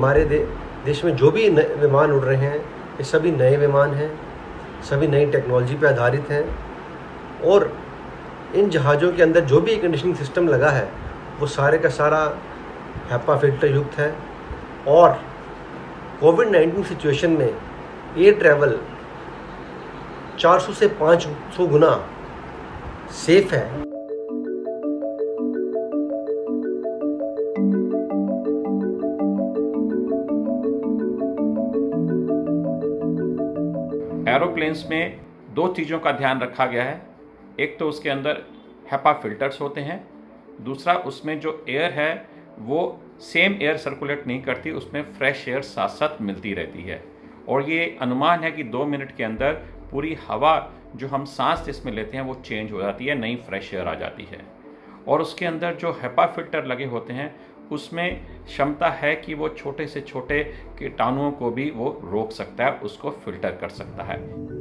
हमारे देश में जो भी विमान उड़ रहे हैं ये सभी नए विमान हैं, सभी नई टेक्नोलॉजी पे आधारित हैं और इन जहाज़ों के अंदर जो भी कंडीशनिंग सिस्टम लगा है वो सारे का सारा HEPA फिल्टर युक्त है। और कोविड-19 सिचुएशन में एयर ट्रैवल 400 से 500 गुना सेफ है। एरोप्लेन्स में दो चीज़ों का ध्यान रखा गया है। एक तो उसके अंदर HEPA फिल्टर्स होते हैं, दूसरा उसमें जो एयर है वो सेम एयर सर्कुलेट नहीं करती, उसमें फ्रेश एयर साथ साथ मिलती रहती है। और ये अनुमान है कि 2 मिनट के अंदर पूरी हवा जो हम सांस जिसमें लेते हैं वो चेंज हो जाती है, नई फ्रेश एयर आ जाती है। और उसके अंदर जो HEPA फिल्टर लगे होते हैं उसमें क्षमता है कि वो छोटे से छोटे कीटाणुओं को भी वो रोक सकता है, उसको फिल्टर कर सकता है।